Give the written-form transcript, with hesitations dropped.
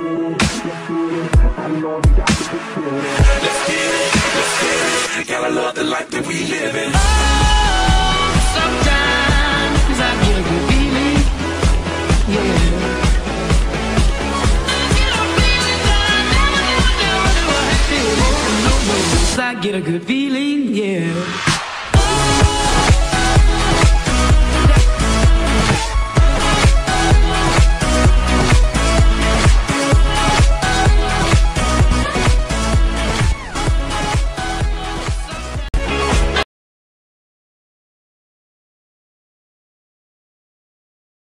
Gotta love the life that we live in. Oh, sometimes I get a good feeling, yeah. I get a feeling that I never feel. I get a good feeling, yeah.